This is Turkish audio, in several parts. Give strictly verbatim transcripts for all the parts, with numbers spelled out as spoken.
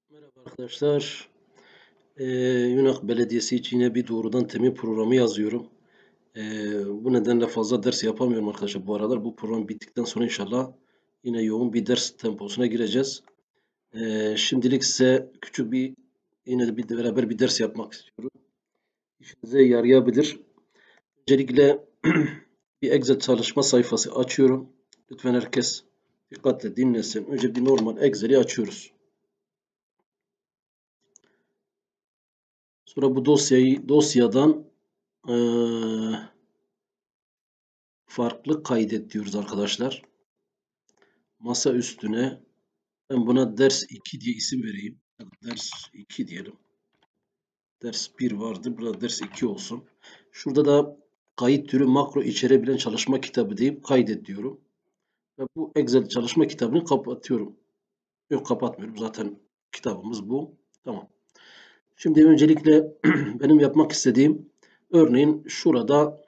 Merhaba arkadaşlar. Ee, Yunak Belediyesi için yine bir doğrudan temin programı yazıyorum. Ee, bu nedenle fazla ders yapamıyorum arkadaşlar bu aralar. Bu program bittikten sonra inşallah yine yoğun bir ders temposuna gireceğiz. Ee, şimdilik size küçük bir yine de bir beraber bir ders yapmak istiyorum. İşinize yarayabilir. Öncelikle bir Excel çalışma sayfası açıyorum. Lütfen herkes dikkatle dinlesin. Önce bir normal Excel'i açıyoruz. Sonra bu dosyayı dosyadan eee, farklı kaydet diyoruz arkadaşlar. Masa üstüne ben buna ders iki diye isim vereyim. Ders iki diyelim. Ders bir vardı. Burada ders iki olsun. Şurada da kayıt türü makro içerebilen çalışma kitabı deyip kaydet diyorum. Ve bu Excel çalışma kitabını kapatıyorum. Yok, kapatmıyorum. Zaten kitabımız bu. Tamam. Şimdi öncelikle benim yapmak istediğim, örneğin şurada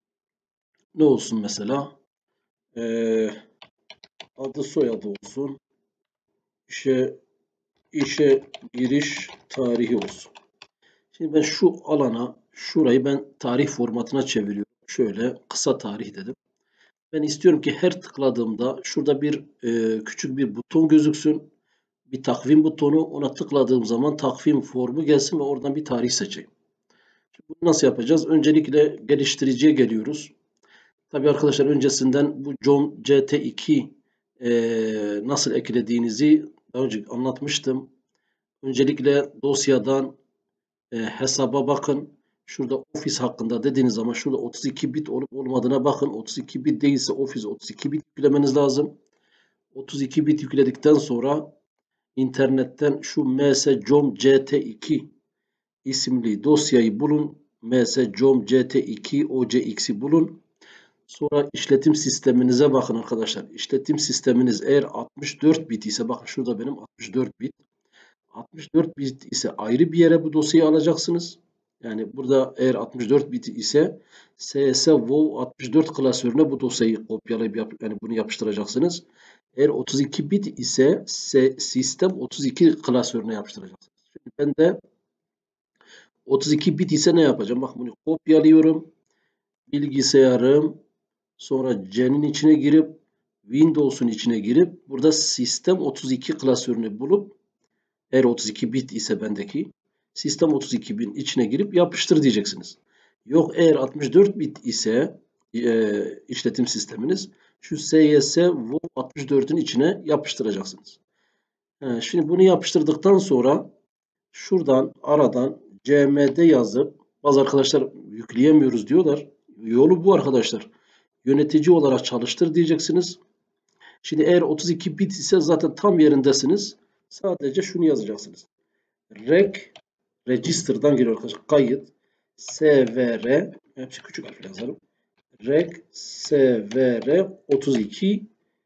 ne olsun mesela? Ee, adı soyadı olsun. İşe işe giriş tarihi olsun. Şimdi ben şu alana, şurayı ben tarih formatına çeviriyorum. Şöyle kısa tarih dedim. Ben istiyorum ki her tıkladığımda şurada bir e, küçük bir buton gözüksün. Bir takvim butonu. Ona tıkladığım zaman takvim formu gelsin ve oradan bir tarih seçeyim. Şimdi bunu nasıl yapacağız? Öncelikle geliştiriciye geliyoruz. Tabii arkadaşlar, öncesinden bu com C T iki e, nasıl eklediğinizi daha önce anlatmıştım. Öncelikle dosyadan e, hesaba bakın. Şurada ofis hakkında dediğiniz zaman şurada otuz iki bit olup olmadığına bakın. otuz iki bit değilse ofis otuz iki bit yüklemeniz lazım. otuz iki bit yükledikten sonra internetten şu mscom C T iki isimli dosyayı bulun. mscom C T iki O C X'i bulun. Sonra işletim sisteminize bakın arkadaşlar. İşletim sisteminiz eğer altmış dört bit ise, bakın şurada benim altmış dört bit. altmış dört bit ise ayrı bir yere bu dosyayı alacaksınız. Yani burada eğer altmış dört bit ise S S WoW altmış dört klasörüne bu dosyayı kopyalayıp yap, yani bunu yapıştıracaksınız. Eğer otuz iki bit ise sistem otuz iki klasörüne yapıştıracaksınız. Şimdi ben de otuz iki bit ise ne yapacağım? Bak, bunu kopyalıyorum. Bilgisayarım, sonra C'nin içine girip Windows'un içine girip burada sistem otuz iki klasörünü bulup, eğer otuz iki bit ise bendeki sistem otuz iki bin içine girip yapıştır diyeceksiniz. Yok, eğer altmış dört bit ise e, işletim sisteminiz, şu S Y S WoW altmış dört'ün içine yapıştıracaksınız. He, şimdi bunu yapıştırdıktan sonra şuradan aradan C M D yazıp, bazı arkadaşlar yükleyemiyoruz diyorlar. Yolu bu arkadaşlar. Yönetici olarak çalıştır diyeceksiniz. Şimdi eğer otuz iki bit ise zaten tam yerindesiniz. Sadece şunu yazacaksınız. Reg register'dan geliyor arkadaşlar. Kayıt svr, hepsi küçük harfle yazarım. Reg svr otuz iki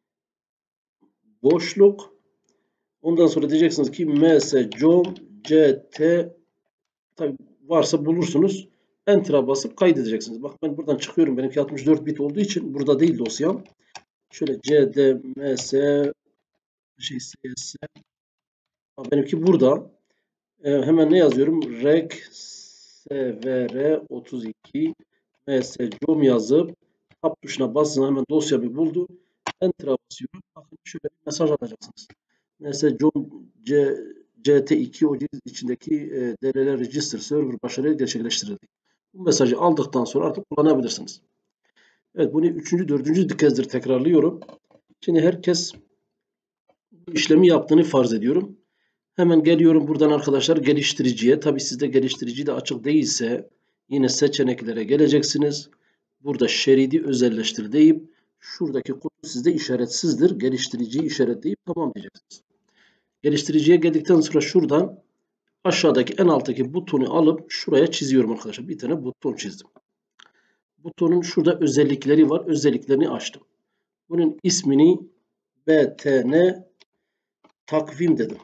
boşluk. Ondan sonra diyeceksiniz ki mscom ct, tabi varsa bulursunuz. Enter'a basıp kaydedeceksiniz. Bak, ben buradan çıkıyorum. Benimki altmış dört bit olduğu için burada değil dosyam. Şöyle cdms şey cs, benimki burada. Ee, hemen ne yazıyorum? Reg svr otuz iki mscom yazıp tab tuşuna basın, hemen dosyamı buldu. Enter'a basıyorum. Bakın şöyle bir mesaj alacaksınız. mscom ct iki o içindeki e, D L L register server başarıyla gerçekleştirildi. Bu mesajı aldıktan sonra artık kullanabilirsiniz. Evet, bunu üçüncü, dördüncü kezdir tekrarlıyorum. Şimdi herkes bu işlemi yaptığını farz ediyorum. Hemen geliyorum buradan arkadaşlar geliştiriciye. Tabi sizde geliştirici de açık değilse yine seçeneklere geleceksiniz. Burada şeridi özelleştir deyip şuradaki kutu sizde işaretsizdir. Geliştiriciyi işaretleyip tamam diyeceksiniz. Geliştiriciye geldikten sonra şuradan aşağıdaki en alttaki butonu alıp şuraya çiziyorum arkadaşlar. Bir tane buton çizdim. Butonun şurada özellikleri var. Özelliklerini açtım. Bunun ismini B T N takvim dedim.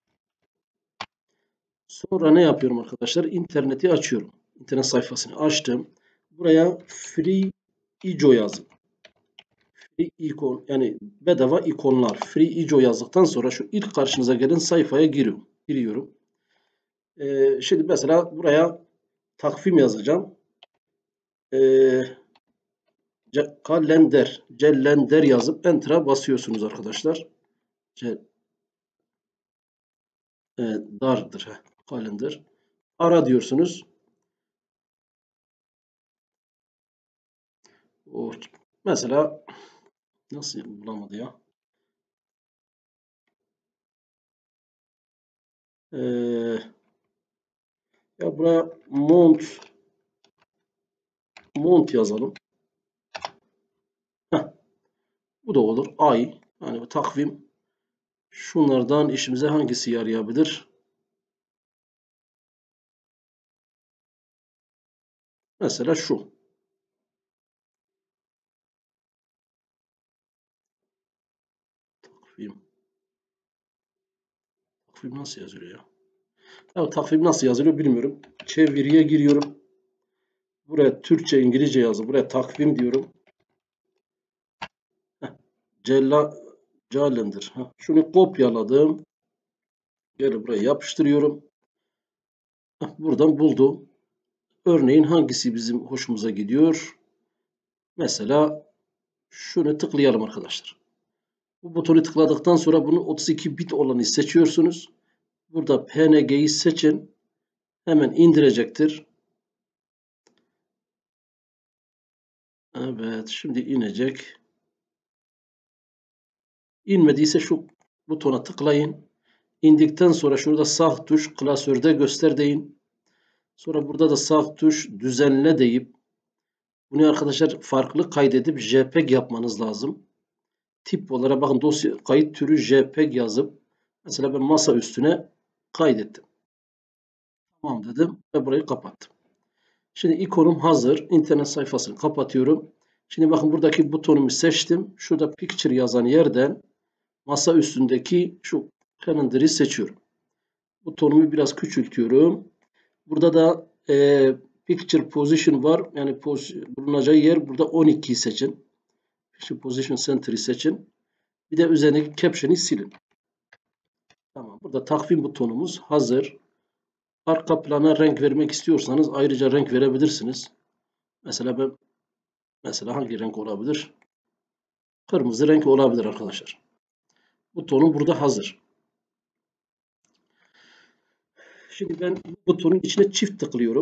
Sonra ne yapıyorum arkadaşlar? İnterneti açıyorum. İnternet sayfasını açtım. Buraya free ico yazın. Free ikon, yani bedava ikonlar. Free ico yazdıktan sonra şu ilk karşınıza gelen sayfaya giriyorum. giriyorum. Ee, şimdi mesela buraya takvim yazacağım. Ee, kalender, cellender yazıp enter'a basıyorsunuz arkadaşlar. Ce, e, dardır. Heh, kalender. Ara diyorsunuz. O, mesela nasıl bulamadı ya? Ee, ya buraya mont mont yazalım. Heh, bu da olur. Ay. Yani bu takvim. Şunlardan işimize hangisi yarayabilir? Mesela şu. Takvim. Takvim nasıl yazılıyor ya? Ya takvim nasıl yazılıyor bilmiyorum. Çeviriye giriyorum. Buraya Türkçe, İngilizce yazdım. Buraya takvim diyorum. Heh, Cella, calendar. Heh, şunu kopyaladım. Gel buraya yapıştırıyorum. Heh, buradan buldum. Örneğin hangisi bizim hoşumuza gidiyor? Mesela şunu tıklayalım arkadaşlar. Bu butonu tıkladıktan sonra bunu otuz iki bit olanı seçiyorsunuz. Burada P N G'yi seçin. Hemen indirecektir. Evet, şimdi inecek. İnmediyse şu butona tıklayın. İndikten sonra şurada sağ tuş klasörde göster deyin. Sonra burada da sağ tuş düzenle deyip bunu arkadaşlar farklı kaydedip J P G yapmanız lazım. Tip olarak bakın dosya kayıt türü J P G yazıp mesela ben masa üstüne kaydettim. Tamam dedim ve burayı kapattım. Şimdi ikonum hazır. İnternet sayfasını kapatıyorum. Şimdi bakın buradaki butonumu seçtim. Şurada picture yazan yerden masa üstündeki şu calendar'ı seçiyorum. Butonumu biraz küçültüyorum. Burada da e, picture position var. Yani bulunacağı yer burada on ikiyi seçin. Picture position center'ı seçin. Bir de üzerindeki caption'ı silin. Tamam. Burada takvim butonumuz hazır. Arka plana renk vermek istiyorsanız ayrıca renk verebilirsiniz. Mesela ben mesela hangi renk olabilir? Kırmızı renk olabilir arkadaşlar. Butonum burada hazır. Şimdi ben bu butonun içine çift tıklıyorum.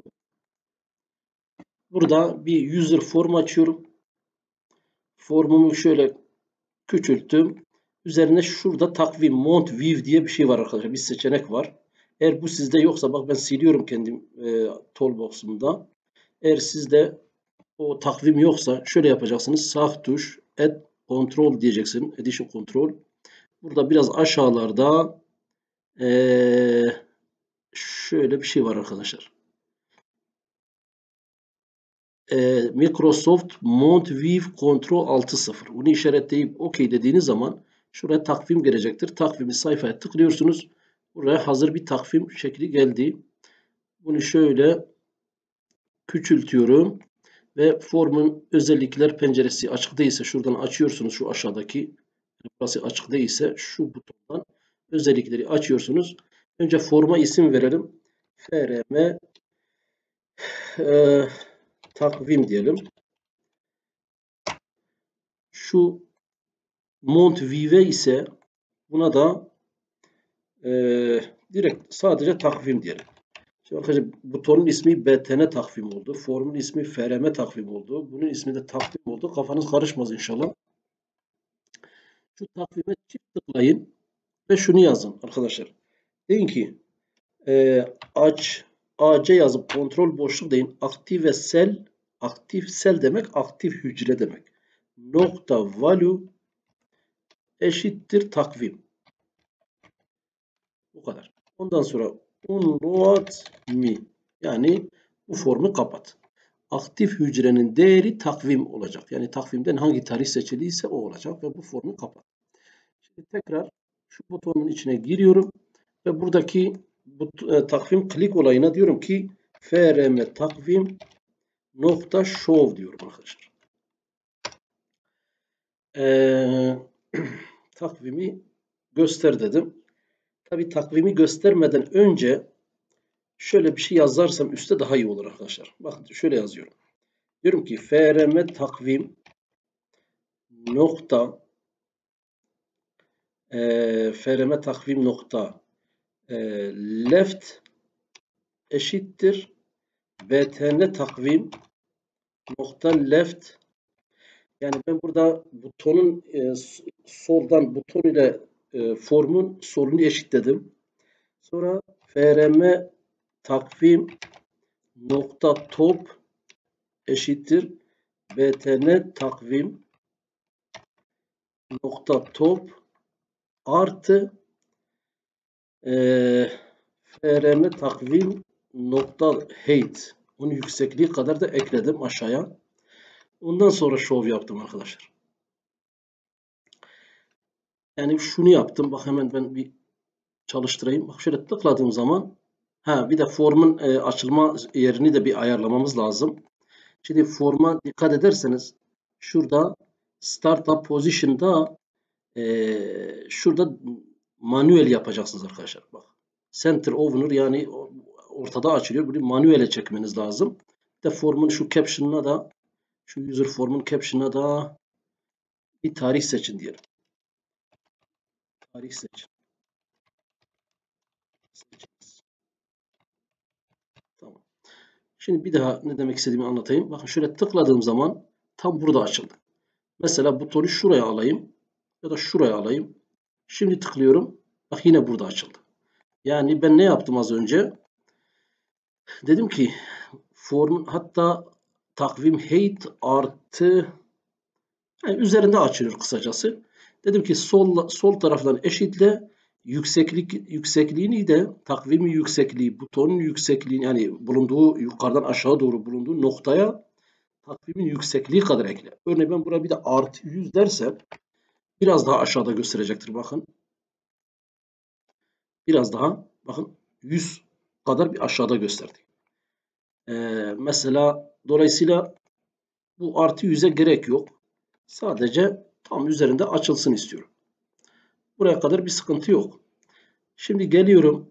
Burada bir user form açıyorum. Formumu şöyle küçülttüm. Üzerine şurada takvim mount view diye bir şey var arkadaşlar. Bir seçenek var. Eğer bu sizde yoksa bak ben siliyorum kendim e, toolbox'umda. Eğer sizde o takvim yoksa şöyle yapacaksınız. Sağ tuş add control diyeceksin. Edition control. Burada biraz aşağılarda ee, şöyle bir şey var arkadaşlar. Ee, Microsoft Montview Control altı sıfır. Bunu işaretleyip OK dediğiniz zaman şuraya takvim gelecektir. Takvimi sayfaya tıklıyorsunuz. Buraya hazır bir takvim şekli geldi. Bunu şöyle küçültüyorum. Ve formun özellikler penceresi açık değilse şuradan açıyorsunuz şu aşağıdaki. Burası açık değilse şu butondan özellikleri açıyorsunuz. Önce forma isim verelim. F R M e, takvim diyelim. Şu Montview ise buna da e, direkt sadece takvim diyelim. Şimdi arkadaşlar butonun ismi B T N takvim oldu. Formun ismi F R M takvim oldu. Bunun ismi de takvim oldu. Kafanız karışmaz inşallah. Şu takvime çift tıklayın ve şunu yazın arkadaşlar. Deyin ki e, aç A C yazıp kontrol boşluk deyin. Aktive sel aktif sel demek aktif hücre demek. Nokta value eşittir takvim. Bu kadar. Ondan sonra unload me yani bu formu kapat. Aktif hücrenin değeri takvim olacak. Yani takvimden hangi tarih seçiliyse o olacak ve bu formu kapat. Şimdi tekrar şu butonun içine giriyorum ve buradaki bu, e, takvim klik olayına diyorum ki F R M takvim nokta show diyorum arkadaşlar. Ee, takvimi göster dedim. Tabi takvimi göstermeden önce şöyle bir şey yazarsam üstte daha iyi olur arkadaşlar. Bakın şöyle yazıyorum. Diyorum ki frm takvim nokta e, frm takvim nokta e, left eşittir btn takvim nokta left. Yani ben burada butonun e, soldan buton ile e, formun solunu eşitledim. Sonra frm takvim nokta top eşittir btn takvim nokta top artı e, frm takvim nokta height. Onun yüksekliği kadar da ekledim aşağıya. Ondan sonra show yaptım arkadaşlar. Yani şunu yaptım. Bak hemen ben bir çalıştırayım. Bak şöyle tıkladığım zaman ha bir de formun e, açılma yerini de bir ayarlamamız lazım. Şimdi forma dikkat ederseniz şurada startup position'da e, şurada manuel yapacaksınız arkadaşlar. Bak center owner yani ortada açılıyor. Bunu manuele çekmeniz lazım. Bir de formun şu caption'ına da şu user formun caption'ına da bir tarih seçin diyelim. Tarih seçin. Seçiniz. Tamam. Şimdi bir daha ne demek istediğimi anlatayım. Bakın şöyle tıkladığım zaman tam burada açıldı. Mesela butonu şuraya alayım ya da şuraya alayım. Şimdi tıklıyorum. Bak yine burada açıldı. Yani ben ne yaptım az önce? Dedim ki formun hatta takvim height artı yani üzerinde açılıyor kısacası. Dedim ki sol sol taraftan eşitle yükseklik yüksekliğini de takvimi yüksekliği butonun yüksekliğini yani bulunduğu yukarıdan aşağı doğru bulunduğu noktaya takvimin yüksekliği kadar ekle. Örneğin ben buraya bir de artı yüz dersem biraz daha aşağıda gösterecektir bakın. Biraz daha bakın yüz kadar bir aşağıda gösterdi. Ee, mesela dolayısıyla bu artı yüze gerek yok. Sadece tam üzerinde açılsın istiyorum. Buraya kadar bir sıkıntı yok. Şimdi geliyorum.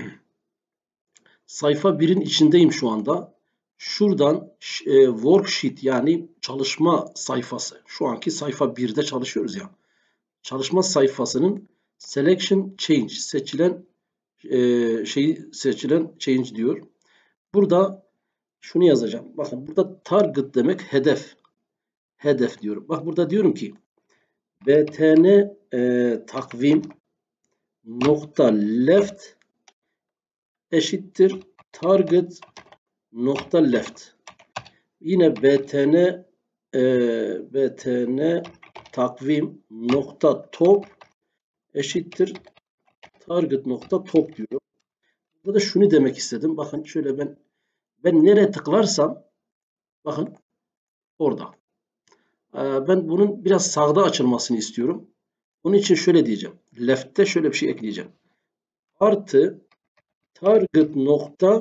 Sayfa birin içindeyim şu anda. Şuradan e, worksheet yani çalışma sayfası. Şu anki sayfa birde çalışıyoruz ya. Çalışma sayfasının selection change seçilen e, şeyi seçilen change diyor. Burada şunu yazacağım. Bakın burada target demek hedef. Hedef diyorum. Bak burada diyorum ki btn e, takvim nokta left eşittir target nokta left. Yine btn e, btn takvim nokta top eşittir target nokta top diyorum. Burada da şunu demek istedim. Bakın şöyle ben ben nereye tıklarsam bakın orada. Ee, ben bunun biraz sağda açılmasını istiyorum. Onun için şöyle diyeceğim. Left'te şöyle bir şey ekleyeceğim. Artı target nokta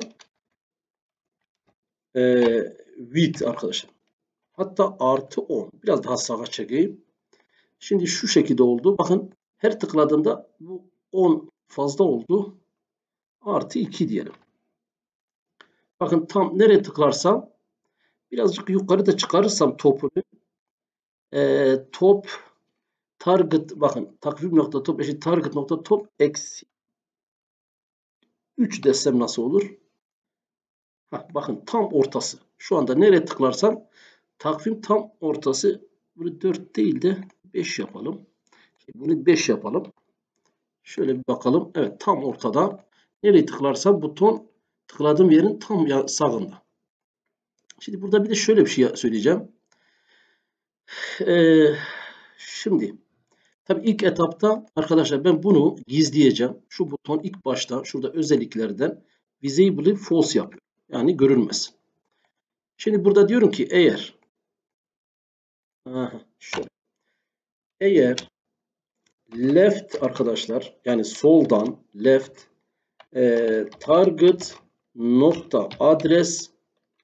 e, width arkadaşlar. Hatta artı on. Biraz daha sağa çekeyim. Şimdi şu şekilde oldu. Bakın her tıkladığımda bu on fazla oldu. Artı iki diyelim. Bakın tam nereye tıklarsam birazcık yukarıda çıkarırsam topunu e, top target bakın takvim nokta top eşit target nokta top eksi üç desem nasıl olur? Heh, bakın tam ortası. Şu anda nereye tıklarsam takvim tam ortası. Bunu dört değil de beş yapalım. Bunu beş yapalım. Şöyle bir bakalım. Evet tam ortada. Nereye tıklarsam buton tıkladığım yerin tam sağında. Şimdi burada bir de şöyle bir şey söyleyeceğim. Ee, şimdi tabii ilk etapta arkadaşlar ben bunu gizleyeceğim. Şu buton ilk başta şurada özelliklerden visibly false yapıyor. Yani görünmez. Şimdi burada diyorum ki eğer aha, şöyle, eğer left arkadaşlar yani soldan left e, target nokta adres.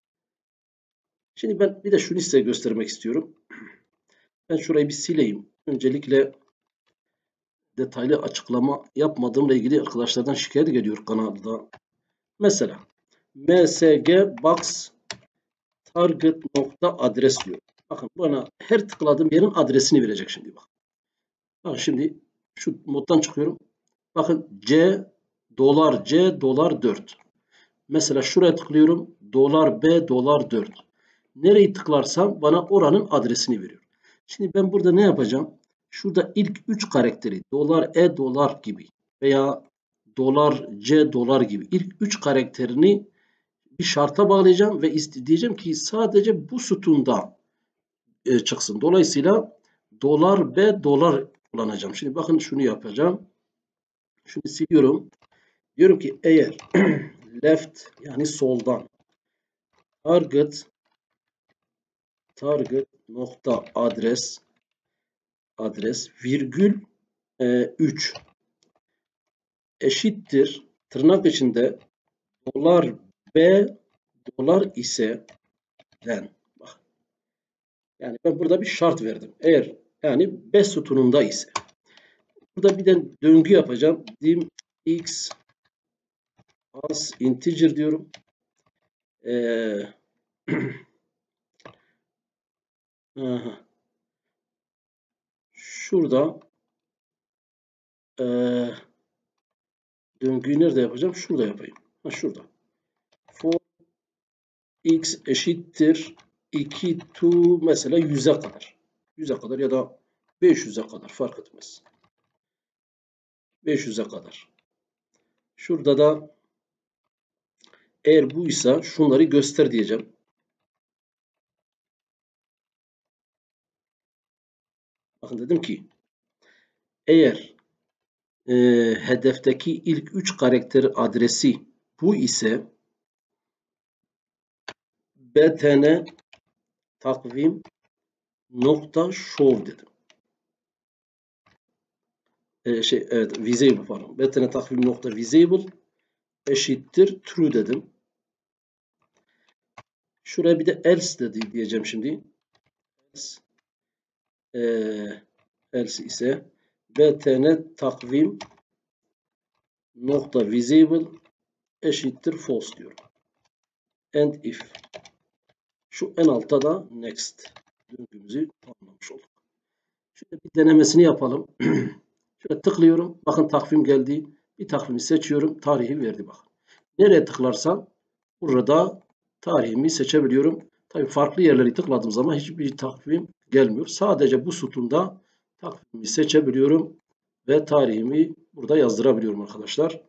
Şimdi ben bir de şunu size göstermek istiyorum. Ben şurayı bir sileyim. Öncelikle detaylı açıklama yapmadığımla ilgili arkadaşlardan şikayet geliyor kanalda. Mesela msg box target nokta adres diyor. Bakın bana her tıkladığım yerin adresini verecek şimdi bak. Bak şimdi şu moddan çıkıyorum. Bakın C dolar C dolar dört. Mesela şuraya tıklıyorum. Dolar B dolar dört. Nereyi tıklarsam bana oranın adresini veriyor. Şimdi ben burada ne yapacağım? Şurada ilk üç karakteri dolar E dolar gibi veya dolar C dolar gibi ilk üç karakterini bir şarta bağlayacağım ve diyeceğim ki sadece bu sütunda e, çıksın. Dolayısıyla dolar B dolar kullanacağım. Şimdi bakın şunu yapacağım. Şunu siliyorum. Diyorum ki eğer left yani soldan target target nokta adres adres virgül e, üç eşittir tırnak içinde dolar B dolar ise den. Bak. Yani ben burada bir şart verdim. Eğer yani B sütununda ise. Burada bir de döngü yapacağım. Dim x as integer diyorum. Ee, şurada e, döngüyü nerede yapacağım? Şurada yapayım. Ha, şurada. For x eşittir iki to mesela yüze kadar. yüze kadar ya da beş yüze kadar fark etmez. beş yüze kadar. Şurada da eğer buysa şunları göster diyeceğim. Bakın dedim ki eğer e, hedefteki ilk üç karakteri adresi bu ise btn takvim nokta show dedim. E, şey evet visible pardon. btn takvim nokta visible eşittir true dedim. Şuraya bir de else dedi diyeceğim şimdi. Else, e, else ise btn takvim nokta visible eşittir false diyorum. And if. Şu en altta da next döngümüzü tamamlamış olduk. Şöyle bir denemesini yapalım. Şöyle tıklıyorum. Bakın takvim geldi. Bir takvimi seçiyorum. Tarihi verdi bakın. Nereye tıklarsam burada tarihimi seçebiliyorum. Tabii farklı yerleri tıkladığım zaman hiçbir takvim gelmiyor. Sadece bu sütunda takvimi seçebiliyorum ve tarihimi burada yazdırabiliyorum arkadaşlar.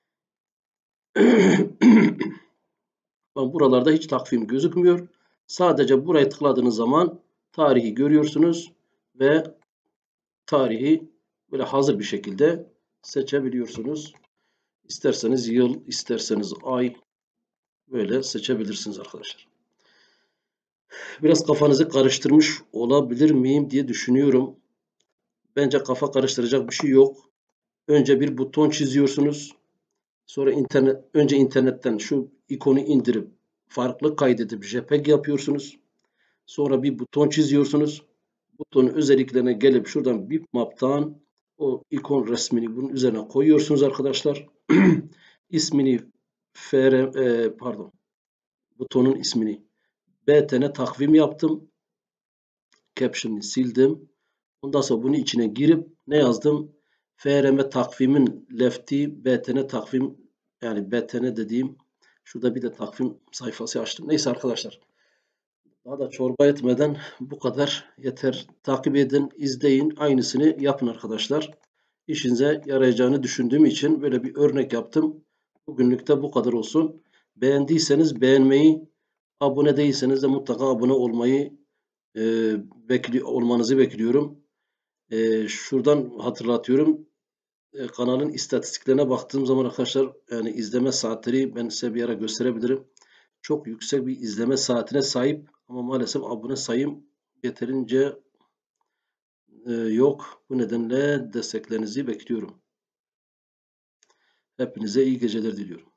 Buralarda hiç takvim gözükmüyor. Sadece buraya tıkladığınız zaman tarihi görüyorsunuz ve tarihi böyle hazır bir şekilde seçebiliyorsunuz. İsterseniz yıl, isterseniz ay böyle seçebilirsiniz arkadaşlar. Biraz kafanızı karıştırmış olabilir miyim diye düşünüyorum. Bence kafa karıştıracak bir şey yok. Önce bir buton çiziyorsunuz. Sonra internet, önce internetten şu ikonu indirip farklı kaydedip JPEG yapıyorsunuz. Sonra bir buton çiziyorsunuz. Butonun özelliklerine gelip şuradan bitmap'tan o ikon resmini bunun üzerine koyuyorsunuz arkadaşlar. İsmini fr e, pardon butonun ismini btn takvim yaptım. Caption'ı sildim. Ondan sonra bunun içine girip ne yazdım? frm takvimin left'i btn takvim yani btn dediğim şurada bir de takvim sayfası açtım. Neyse arkadaşlar. Daha da çorba etmeden bu kadar yeter. Takip edin, izleyin, aynısını yapın arkadaşlar. İşinize yarayacağını düşündüğüm için böyle bir örnek yaptım. Bugünlük de bu kadar olsun. Beğendiyseniz beğenmeyi, abone değilseniz de mutlaka abone olmayı e, bekli olmanızı bekliyorum. E, şuradan hatırlatıyorum. E, kanalın istatistiklerine baktığım zaman arkadaşlar yani izleme saatleri ben size bir ara gösterebilirim. Çok yüksek bir izleme saatine sahip ama maalesef abone sayım yeterince e, yok. Bu nedenle desteklerinizi bekliyorum. Hepinize iyi geceler diliyorum.